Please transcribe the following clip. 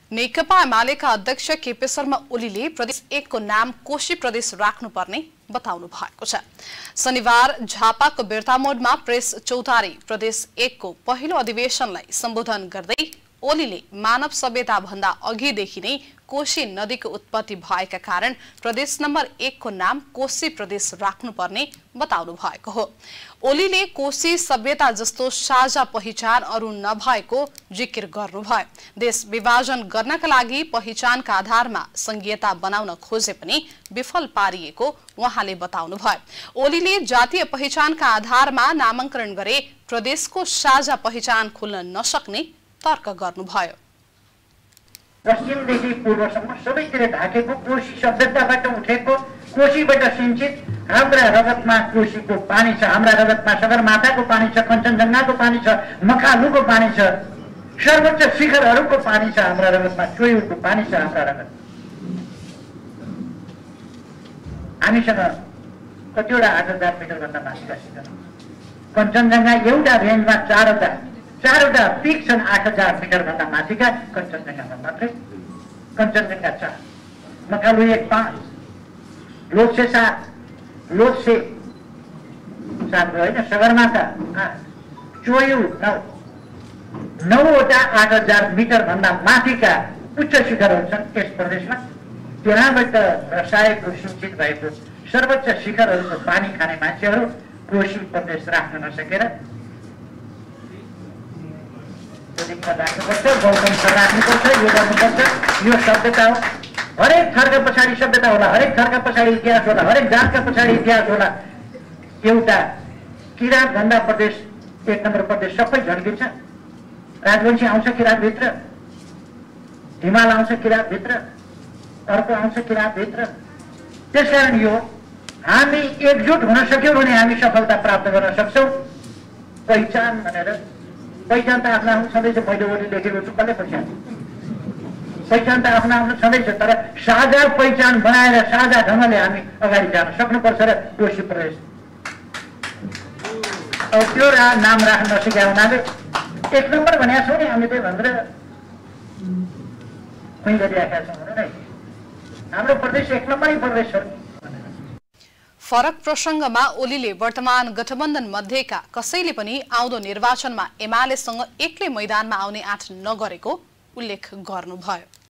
नेकपा एमालेका अध्यक्ष केपी शर्मा ओलीले प्रदेश 1 को नाम कोशी प्रदेश राख्नुपर्ने बताउनु भएको छ। शनिबार झापाको बिर्तामोडमा प्रेस चौतारी प्रदेश 1 को पहिलो अधिवेशनलाई सम्बोधन गर्दै ओलीले मानव सभ्यता भन्दा अघिदेखि नै कोशी नदीको उत्पत्ति भएका कारण प्रदेश नम्बर 1 को नाम कोशी प्रदेश राख्नुपर्ने बताउनु भएको हो। ओलीले कोशी सभ्यता जस्तो साझा पहिचान अरु नभएको जिकिर गर्नुभयो। देश विभाजन गर्नका लागि पहिचानका आधारमा संघीयता बनाउन खोजे पनि विफल पारिएको उहाँले बताउनुभयो। ओलीले जातीय पहिचानका आधारमा नामाङ्करण गरे प्रदेशको साझा पहिचान खुल्न नसक्ने तर्क गर्नुभयो। पश्चिमदेखि पूर्वसम्म सबैतिर ढाकेको कोशी सभ्यताबाट उठेको कोशीबाट सिंचित हाम्रा रगतमा कोशीको पानी छ, हाम्रा रगतमा सगरमाथाको पानी छ, कञ्चनजङ्घाको पानी छ, मखालुको पानी छ, सर्वोच्च शिखरहरूको पानी छ, हाम्रा रगतमा चोयुको पानी छ। हाम्रा रगत हामीसँग कतिवटा 8000 मिटरभन्दा माथिका शिखर, कञ्चनजङ्घा एउटा रेन्जमा चारवटा पिक छन् 8000 मिटरभन्दा माथिका कञ्चनजङ्घामा मात्रै। कञ्चनजङ्घा 4, मखालु 1 5, लोछे 7, लोछे 7 होइन, सगरमाथा 8, चोयु 9वटा 8000 मिटरभन्दा माथिका उच्च शिखरहरू छन् यस प्रदेशमा। त्यहाँबाट रसाएको सिंचित भएको सर्वोच्च शिखरहरूको पानी खाने मान्छेहरू कोशी प्रदेश राख्न नसकेर राख्नुपर्छ, गौतम राख्नुपर्छ, यो गर्नुपर्छ। यो सभ्यता हो। हरेक थरका पछाडि सभ्यता होला, हरेक थरका पछाडि इतिहास होला, हरेक जातका पछाडि इतिहास होला। एउटा किराँत भन्दा प्रदेश 1 नम्बर प्रदेश सबै झन्किन्छ। राजवंशी आउँछ किराँतभित्र, हिमाल आउँछ किराँतभित्र, अर्को आउँछ किराँतभित्र। त्यसकारण यो हामी एकजुट हुन सक्यौँ भने हामी सफलता प्राप्त गर्न सक्छौँ। पहिचान भनेर, पहिचान त आफ्नो आफ्नो छँदैछ, मैले ओली लेखेको छु, कसले पहिचान? पहिचान त आफ्नो आफ्नो छँदैछ, तर साझा पहिचान बनाएर साझा ढङ्गले हामी अगाडि जान सक्नुपर्छ। र कोशी प्रदेश अब त्यो नाम राख्न नसकेका हुनाले 1 नम्बर भनेको छौँ नि हामी, त्यही भनेर खुइ गरिरहेका छौँ भने नै हाम्रो प्रदेश 1 नम्बरै प्रदेश हो। फरक प्रसंगमा ओलीले वर्तमान गठबन्धन मध्येका कसैले पनि आउँदो निर्वाचनमा एमालेसँग एक्लै मैदानमा आउने आँट नगरेको उल्लेख गर्नुभयो।